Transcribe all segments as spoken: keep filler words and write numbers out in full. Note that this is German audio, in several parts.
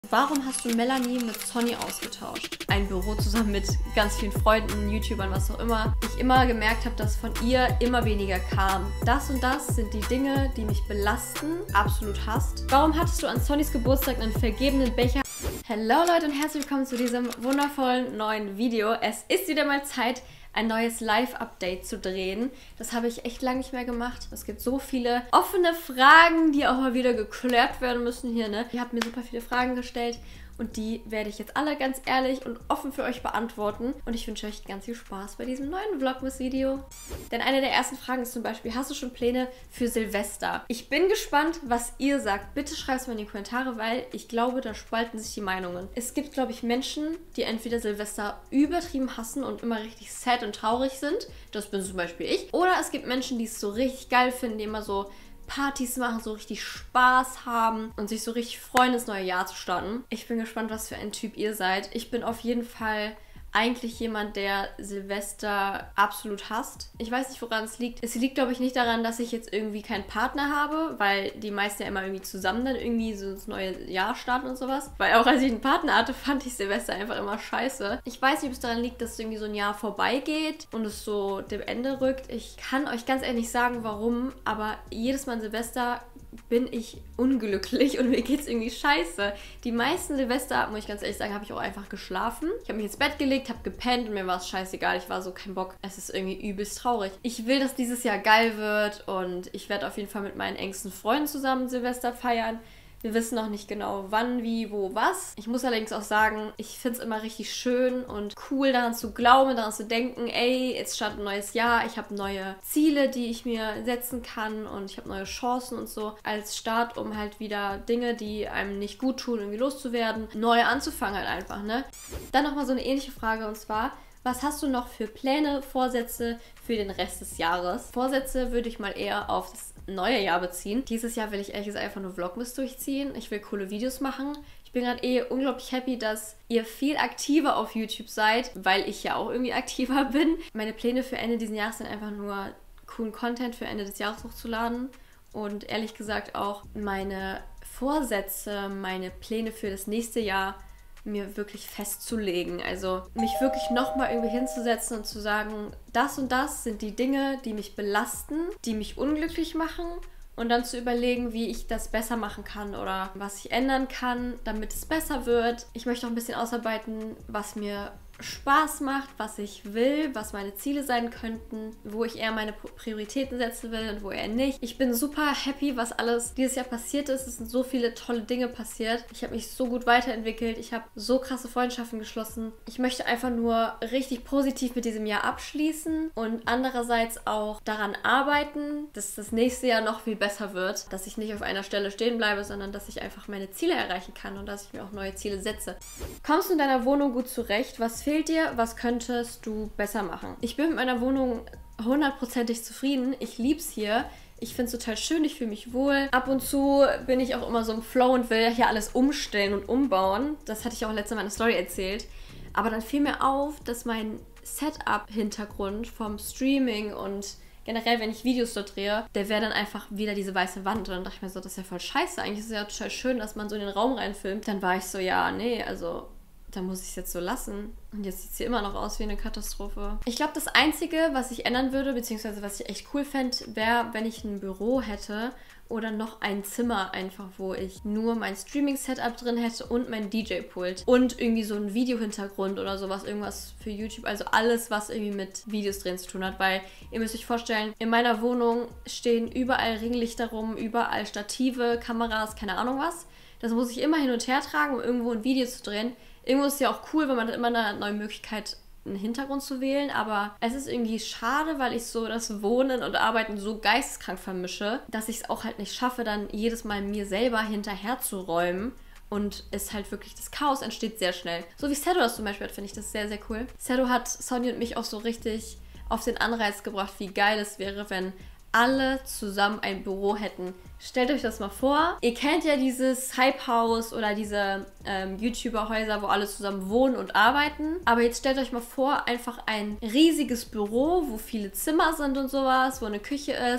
Warum hast du Melanie mit Sonny ausgetauscht? Ein Büro zusammen mit ganz vielen Freunden, YouTubern, was auch immer. Ich immer gemerkt habe, dass von ihr immer weniger kam. Das und das sind die Dinge, die mich belasten. Absolut hasst. Warum hattest du an Sonnys Geburtstag einen vergebenen Becher? Hallo Leute und herzlich willkommen zu diesem wundervollen neuen Video. Es ist wieder mal Zeit, ein neues Live-Update zu drehen. Das habe ich echt lange nicht mehr gemacht. Es gibt so viele offene Fragen, die auch mal wieder geklärt werden müssen hier, ne? Ihr habt mir super viele Fragen gestellt und die werde ich jetzt alle ganz ehrlich und offen für euch beantworten. Und ich wünsche euch ganz viel Spaß bei diesem neuen Vlogmas-Video. Denn eine der ersten Fragen ist zum Beispiel, hast du schon Pläne für Silvester? Ich bin gespannt, was ihr sagt. Bitte schreibt es mal in die Kommentare, weil ich glaube, da spalten sich die Meinungen. Es gibt, glaube ich, Menschen, die entweder Silvester übertrieben hassen und immer richtig sad und traurig sind. Das bin zum Beispiel ich. Oder es gibt Menschen, die es so richtig geil finden, die immer so Partys machen, so richtig Spaß haben und sich so richtig freuen, das neue Jahr zu starten. Ich bin gespannt, was für ein Typ ihr seid. Ich bin auf jeden Fall eigentlich jemand, der Silvester absolut hasst. Ich weiß nicht, woran es liegt. Es liegt, glaube ich, nicht daran, dass ich jetzt irgendwie keinen Partner habe, weil die meisten ja immer irgendwie zusammen dann irgendwie so das neue Jahr starten und sowas. Weil auch als ich einen Partner hatte, fand ich Silvester einfach immer scheiße. Ich weiß nicht, ob es daran liegt, dass irgendwie so ein Jahr vorbeigeht und es so dem Ende rückt. Ich kann euch ganz ehrlich nicht sagen, warum, aber jedes Mal an Silvester bin ich unglücklich und mir geht's irgendwie scheiße. Die meisten Silvester, muss ich ganz ehrlich sagen, habe ich auch einfach geschlafen. Ich habe mich ins Bett gelegt, habe gepennt und mir war es scheißegal. Ich war so, kein Bock. Es ist irgendwie übelst traurig. Ich will, dass dieses Jahr geil wird und ich werde auf jeden Fall mit meinen engsten Freunden zusammen Silvester feiern. Wir wissen noch nicht genau wann, wie, wo, was. Ich muss allerdings auch sagen, ich finde es immer richtig schön und cool, daran zu glauben, daran zu denken, ey, jetzt startet ein neues Jahr, ich habe neue Ziele, die ich mir setzen kann und ich habe neue Chancen und so als Start, um halt wieder Dinge, die einem nicht gut tun, irgendwie loszuwerden, neu anzufangen halt einfach, ne? Dann nochmal so eine ähnliche Frage und zwar, was hast du noch für Pläne, Vorsätze für den Rest des Jahres? Vorsätze würde ich mal eher auf das neue Jahr beziehen. Dieses Jahr will ich ehrlich gesagt einfach nur Vlogmas durchziehen. Ich will coole Videos machen. Ich bin gerade eh unglaublich happy, dass ihr viel aktiver auf YouTube seid, weil ich ja auch irgendwie aktiver bin. Meine Pläne für Ende dieses Jahres sind einfach nur coolen Content für Ende des Jahres hochzuladen. Und ehrlich gesagt auch meine Vorsätze, meine Pläne für das nächste Jahr mir wirklich festzulegen. Also mich wirklich nochmal irgendwie hinzusetzen und zu sagen, das und das sind die Dinge, die mich belasten, die mich unglücklich machen und dann zu überlegen, wie ich das besser machen kann oder was ich ändern kann, damit es besser wird. Ich möchte auch ein bisschen ausarbeiten, was mir Spaß macht, was ich will, was meine Ziele sein könnten, wo ich eher meine Prioritäten setzen will und wo eher nicht. Ich bin super happy, was alles dieses Jahr passiert ist. Es sind so viele tolle Dinge passiert. Ich habe mich so gut weiterentwickelt. Ich habe so krasse Freundschaften geschlossen. Ich möchte einfach nur richtig positiv mit diesem Jahr abschließen und andererseits auch daran arbeiten, dass das nächste Jahr noch viel besser wird. Dass ich nicht auf einer Stelle stehen bleibe, sondern dass ich einfach meine Ziele erreichen kann und dass ich mir auch neue Ziele setze. Kommst du in deiner Wohnung gut zurecht? Was fehlt dir? Was könntest du besser machen? Ich bin mit meiner Wohnung hundertprozentig zufrieden. Ich lieb's hier. Ich finde es total schön, ich fühle mich wohl. Ab und zu bin ich auch immer so im Flow und will hier alles umstellen und umbauen. Das hatte ich auch letztes Mal in der Story erzählt. Aber dann fiel mir auf, dass mein Setup-Hintergrund vom Streaming und generell, wenn ich Videos dort drehe, der wäre dann einfach wieder diese weiße Wand. Und dann dachte ich mir so, das ist ja voll scheiße. Eigentlich ist es ja total schön, dass man so in den Raum reinfilmt. Dann war ich so, ja, nee, also da muss ich es jetzt so lassen. Und jetzt sieht sie immer noch aus wie eine Katastrophe. Ich glaube, das Einzige, was ich ändern würde, beziehungsweise was ich echt cool fände, wäre, wenn ich ein Büro hätte oder noch ein Zimmer einfach, wo ich nur mein Streaming-Setup drin hätte und mein D J-Pult. Und irgendwie so ein Video-Hintergrund oder sowas, irgendwas für YouTube. Also alles, was irgendwie mit Videos drehen zu tun hat. Weil ihr müsst euch vorstellen, in meiner Wohnung stehen überall Ringlichter rum, überall Stative, Kameras, keine Ahnung was. Das muss ich immer hin und her tragen, um irgendwo ein Video zu drehen. Irgendwo ist es ja auch cool, wenn man dann immer eine neue Möglichkeit einen Hintergrund zu wählen, aber es ist irgendwie schade, weil ich so das Wohnen und Arbeiten so geisteskrank vermische, dass ich es auch halt nicht schaffe, dann jedes Mal mir selber hinterher zu räumen und es halt wirklich, das Chaos entsteht sehr schnell. So wie Sedo das zum Beispiel hat, finde ich das sehr, sehr cool. Sedo hat Sonny und mich auch so richtig auf den Anreiz gebracht, wie geil es wäre, wenn alle zusammen ein Büro hätten. Stellt euch das mal vor. Ihr kennt ja dieses Hype-Haus oder diese ähm, YouTuber-Häuser, wo alle zusammen wohnen und arbeiten. Aber jetzt stellt euch mal vor, einfach ein riesiges Büro, wo viele Zimmer sind und sowas, wo eine Küche ist,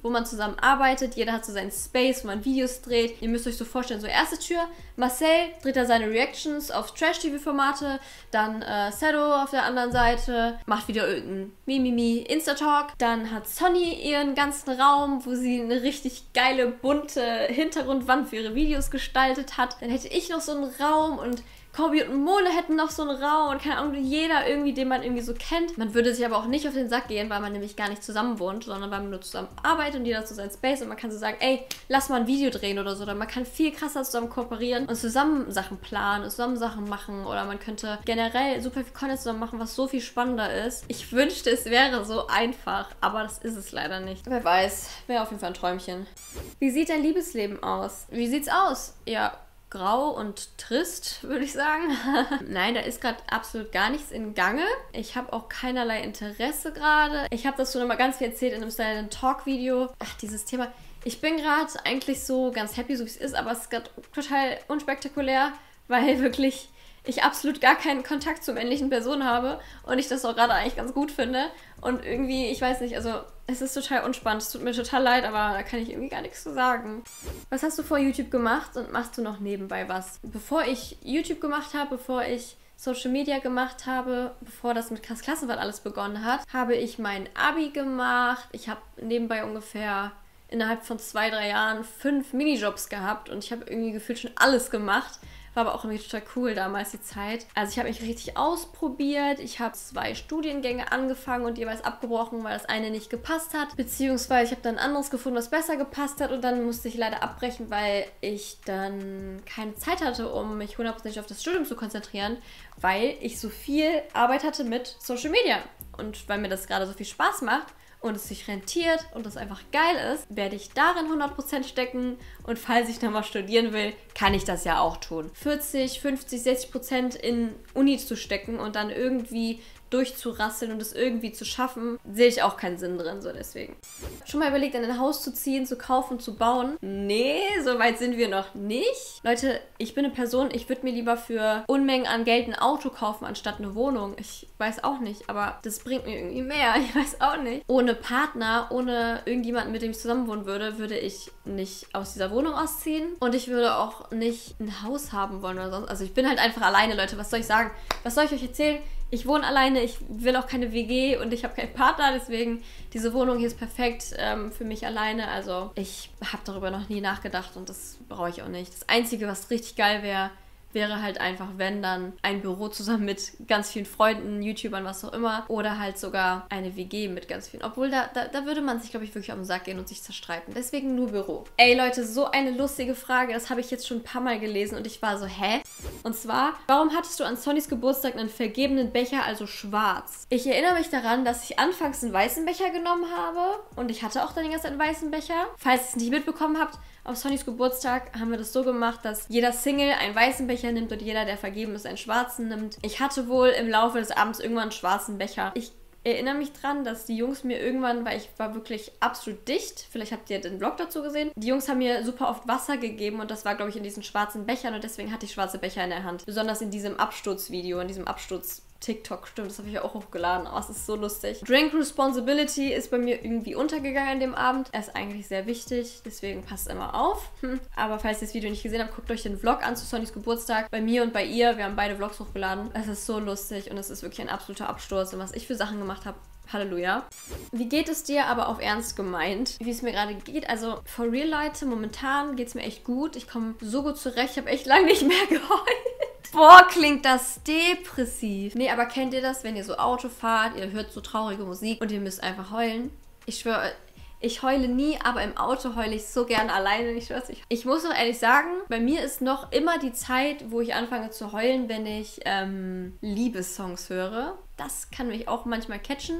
wo man zusammen arbeitet. Jeder hat so seinen Space, wo man Videos dreht. Ihr müsst euch so vorstellen, so erste Tür, Marcel dreht da seine Reactions auf Trash-T V-Formate, dann äh, Sedo auf der anderen Seite macht wieder irgendein Mimimi Insta-Talk. Dann hat Sonny ihren ganzen Raum, wo sie eine richtig geile, bunte Hintergrundwand für ihre Videos gestaltet hat. Dann hätte ich noch so einen Raum und Kobi und Mole hätten noch so einen Raum und keine Ahnung, jeder irgendwie, den man irgendwie so kennt. Man würde sich aber auch nicht auf den Sack gehen, weil man nämlich gar nicht zusammen wohnt, sondern weil man nur zusammen arbeitet und jeder hat so seinen Space und man kann so sagen, ey, lass mal ein Video drehen oder so. Oder man kann viel krasser zusammen kooperieren und zusammen Sachen planen und zusammen Sachen machen. Oder man könnte generell super viel Content zusammen machen, was so viel spannender ist. Ich wünschte, es wäre so einfach, aber das ist es leider nicht. Wer weiß, wäre auf jeden Fall ein Träumchen. Wie sieht dein Liebesleben aus? Wie sieht's aus? Ja, grau und trist, würde ich sagen. Nein, da ist gerade absolut gar nichts in Gange. Ich habe auch keinerlei Interesse gerade. Ich habe das schon immer ganz viel erzählt in einem Silent Talk Video. Ach, dieses Thema. Ich bin gerade eigentlich so ganz happy, so wie es ist, aber es ist gerade total unspektakulär, weil wirklich ich absolut gar keinen Kontakt zu männlichen Personen habe und ich das auch gerade eigentlich ganz gut finde. Und irgendwie, ich weiß nicht, also es ist total unspannend. Es tut mir total leid, aber da kann ich irgendwie gar nichts zu sagen. Was hast du vor YouTube gemacht und machst du noch nebenbei was? Bevor ich YouTube gemacht habe, bevor ich Social Media gemacht habe, bevor das mit Krass Klassenfahrt alles begonnen hat, habe ich mein Abi gemacht. Ich habe nebenbei ungefähr innerhalb von zwei, drei Jahren fünf Minijobs gehabt und ich habe irgendwie gefühlt schon alles gemacht. War aber auch irgendwie total cool damals die Zeit. Also ich habe mich richtig ausprobiert. Ich habe zwei Studiengänge angefangen und jeweils abgebrochen, weil das eine nicht gepasst hat. Beziehungsweise ich habe dann ein anderes gefunden, was besser gepasst hat. Und dann musste ich leider abbrechen, weil ich dann keine Zeit hatte, um mich hundertprozentig auf das Studium zu konzentrieren, weil ich so viel Arbeit hatte mit Social Media. Und weil mir das gerade so viel Spaß macht und es sich rentiert und es einfach geil ist, werde ich darin hundert Prozent stecken und falls ich nochmal studieren will, kann ich das ja auch tun. vierzig, fünfzig, sechzig Prozent in Uni zu stecken und dann irgendwie durchzurasseln und es irgendwie zu schaffen, sehe ich auch keinen Sinn drin, so deswegen. Schon mal überlegt, ein Haus zu ziehen, zu kaufen, zu bauen? Nee, so weit sind wir noch nicht. Leute, ich bin eine Person, ich würde mir lieber für Unmengen an Geld ein Auto kaufen, anstatt eine Wohnung. Ich weiß auch nicht, aber das bringt mir irgendwie mehr. Ich weiß auch nicht. Ohne Partner, ohne irgendjemanden, mit dem ich zusammenwohnen würde, würde ich nicht aus dieser Wohnung ausziehen. Und ich würde auch nicht ein Haus haben wollen oder sonst. Also ich bin halt einfach alleine, Leute. Was soll ich sagen? Was soll ich euch erzählen? Ich wohne alleine, ich will auch keine W G und ich habe keinen Partner, deswegen diese Wohnung hier ist perfekt ähm, für mich alleine. Also ich habe darüber noch nie nachgedacht und das brauche ich auch nicht. Das Einzige, was richtig geil wäre, wäre halt einfach, wenn dann ein Büro zusammen mit ganz vielen Freunden, YouTubern, was auch immer. Oder halt sogar eine W G mit ganz vielen. Obwohl, da, da, da würde man sich, glaube ich, wirklich auf den Sack gehen und sich zerstreiten. Deswegen nur Büro. Ey, Leute, so eine lustige Frage. Das habe ich jetzt schon ein paar Mal gelesen und ich war so, hä? Und zwar, warum hattest du an Sonnys Geburtstag einen vergebenen Becher, also schwarz? Ich erinnere mich daran, dass ich anfangs einen weißen Becher genommen habe. Und ich hatte auch dann die ganze Zeit einen weißen Becher. Falls ihr es nicht mitbekommen habt, auf Sonnys Geburtstag haben wir das so gemacht, dass jeder Single einen weißen Becher nimmt und jeder, der vergeben ist, einen schwarzen nimmt. Ich hatte wohl im Laufe des Abends irgendwann einen schwarzen Becher. Ich erinnere mich dran, dass die Jungs mir irgendwann, weil ich war wirklich absolut dicht, vielleicht habt ihr den Vlog dazu gesehen, die Jungs haben mir super oft Wasser gegeben und das war, glaube ich, in diesen schwarzen Bechern und deswegen hatte ich schwarze Becher in der Hand. Besonders in diesem Absturzvideo, in diesem Absturz TikTok, stimmt, das habe ich ja auch hochgeladen. Oh, es ist so lustig. Drink Responsibility ist bei mir irgendwie untergegangen an dem Abend. Er ist eigentlich sehr wichtig, deswegen passt immer auf. Hm. Aber falls ihr das Video nicht gesehen habt, guckt euch den Vlog an zu Sonnys Geburtstag. Bei mir und bei ihr, wir haben beide Vlogs hochgeladen. Es ist so lustig und es ist wirklich ein absoluter Absturz und was ich für Sachen gemacht habe. Halleluja. Wie geht es dir, aber auf ernst gemeint, wie es mir gerade geht? Also, for real, Leute, momentan geht es mir echt gut. Ich komme so gut zurecht. Ich habe echt lange nicht mehr geheult. Boah, klingt das depressiv. Nee, aber kennt ihr das, wenn ihr so Auto fahrt, ihr hört so traurige Musik und ihr müsst einfach heulen? Ich schwöre, ich heule nie, aber im Auto heule ich so gern alleine. Ich schwör's, ich, ich muss auch ehrlich sagen, bei mir ist noch immer die Zeit, wo ich anfange zu heulen, wenn ich ähm, Liebessongs höre. Das kann mich auch manchmal catchen.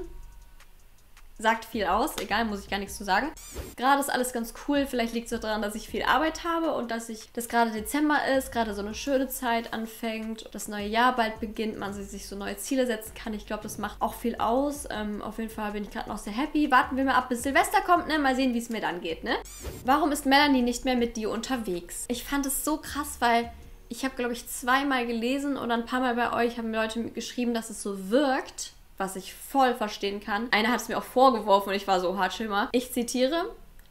Sagt viel aus, egal, muss ich gar nichts zu sagen. Gerade ist alles ganz cool, vielleicht liegt es auch daran, dass ich viel Arbeit habe und dass ich, dass gerade Dezember ist, gerade so eine schöne Zeit anfängt, das neue Jahr bald beginnt, man sich so neue Ziele setzen kann. Ich glaube, das macht auch viel aus. Ähm, auf jeden Fall bin ich gerade noch sehr happy. Warten wir mal ab, bis Silvester kommt, ne? Mal sehen, wie es mir dann geht, ne? Warum ist Melanie nicht mehr mit dir unterwegs? Ich fand es so krass, weil ich habe, glaube ich, zweimal gelesen oder ein paar Mal bei euch haben Leute geschrieben, dass es so wirkt, was ich voll verstehen kann. Einer hat es mir auch vorgeworfen und ich war so hart schimmer. Ich zitiere: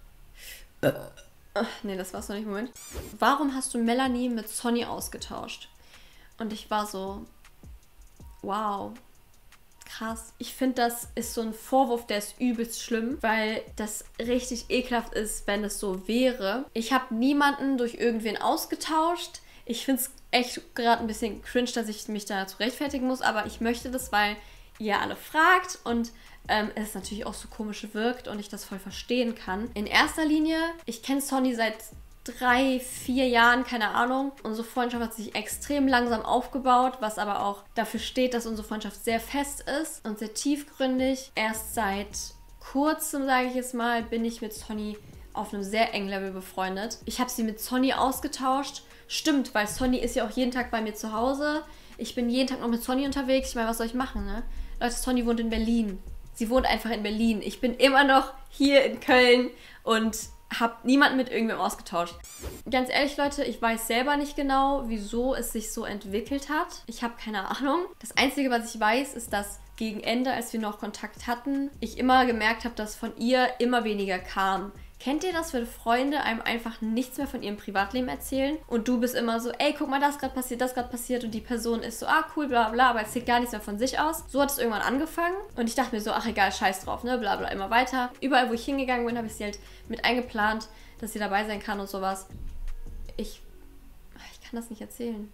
Ach, nee, das war's noch nicht. Moment. Warum hast du Melanie mit Sonny ausgetauscht? Und ich war so, wow, krass. Ich finde, das ist so ein Vorwurf, der ist übelst schlimm, weil das richtig ekelhaft ist, wenn es so wäre. Ich habe niemanden durch irgendwen ausgetauscht. Ich finde es echt gerade ein bisschen cringe, dass ich mich dazu rechtfertigen muss, aber ich möchte das, weil ihr alle fragt und ähm, es natürlich auch so komisch wirkt und ich das voll verstehen kann. In erster Linie, ich kenne Sonny seit drei, vier Jahren, keine Ahnung. Unsere Freundschaft hat sich extrem langsam aufgebaut, was aber auch dafür steht, dass unsere Freundschaft sehr fest ist und sehr tiefgründig. Erst seit kurzem, sage ich jetzt mal, bin ich mit Sonny auf einem sehr engen Level befreundet. Ich habe sie mit Sonny ausgetauscht. Stimmt, weil Sonny ist ja auch jeden Tag bei mir zu Hause. Ich bin jeden Tag noch mit Sonny unterwegs. Ich meine, was soll ich machen, ne? Leute, Sonny wohnt in Berlin. Sie wohnt einfach in Berlin. Ich bin immer noch hier in Köln und habe niemanden mit irgendwem ausgetauscht. Ganz ehrlich, Leute, ich weiß selber nicht genau, wieso es sich so entwickelt hat. Ich habe keine Ahnung. Das Einzige, was ich weiß, ist, dass gegen Ende, als wir noch Kontakt hatten, ich immer gemerkt habe, dass von ihr immer weniger kam. Kennt ihr das, wenn Freunde einem einfach nichts mehr von ihrem Privatleben erzählen und du bist immer so, ey, guck mal, das gerade passiert, das gerade passiert und die Person ist so, ah, cool, bla bla, aber erzählt gar nichts mehr von sich aus. So hat es irgendwann angefangen und ich dachte mir so, ach egal, scheiß drauf, ne, bla bla, immer weiter. Überall, wo ich hingegangen bin, habe ich sie halt mit eingeplant, dass sie dabei sein kann und sowas. Ich, ich kann das nicht erzählen.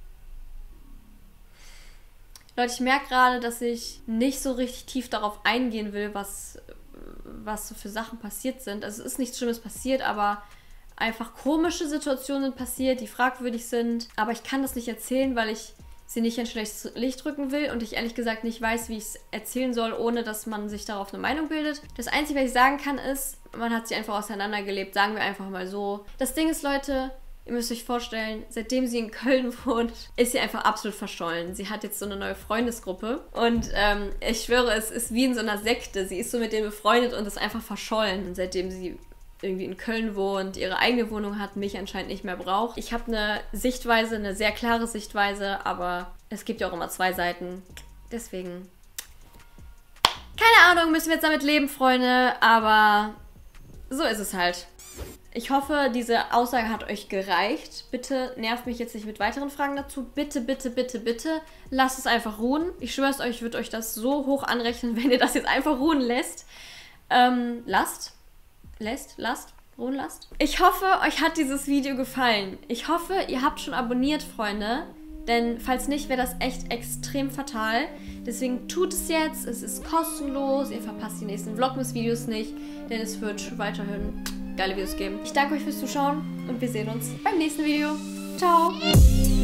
Leute, ich merke gerade, dass ich nicht so richtig tief darauf eingehen will, was... was so für Sachen passiert sind. Also es ist nichts Schlimmes passiert, aber einfach komische Situationen sind passiert, die fragwürdig sind. Aber ich kann das nicht erzählen, weil ich sie nicht in schlechtes Licht rücken will und ich ehrlich gesagt nicht weiß, wie ich es erzählen soll, ohne dass man sich darauf eine Meinung bildet. Das Einzige, was ich sagen kann, ist, man hat sie einfach auseinandergelebt, sagen wir einfach mal so. Das Ding ist, Leute, ihr müsst euch vorstellen, seitdem sie in Köln wohnt, ist sie einfach absolut verschollen. Sie hat jetzt so eine neue Freundesgruppe und ähm, ich schwöre, es ist wie in so einer Sekte. Sie ist so mit denen befreundet und ist einfach verschollen. Und seitdem sie irgendwie in Köln wohnt, ihre eigene Wohnung hat, mich anscheinend nicht mehr braucht. Ich habe eine Sichtweise, eine sehr klare Sichtweise, aber es gibt ja auch immer zwei Seiten. Deswegen, keine Ahnung, müssen wir jetzt damit leben, Freunde, aber so ist es halt. Ich hoffe, diese Aussage hat euch gereicht. Bitte nervt mich jetzt nicht mit weiteren Fragen dazu. Bitte, bitte, bitte, bitte lasst es einfach ruhen. Ich schwöre es euch, ich würde euch das so hoch anrechnen, wenn ihr das jetzt einfach ruhen lässt. Ähm, lasst. Lässt, lasst, ruhen lasst. Ich hoffe, euch hat dieses Video gefallen. Ich hoffe, ihr habt schon abonniert, Freunde. Denn falls nicht, wäre das echt extrem fatal. Deswegen tut es jetzt. Es ist kostenlos. Ihr verpasst die nächsten Vlogmas-Videos nicht. Denn es wird weiterhin geile Videos geben. Ich danke euch fürs Zuschauen und wir sehen uns beim nächsten Video. Ciao!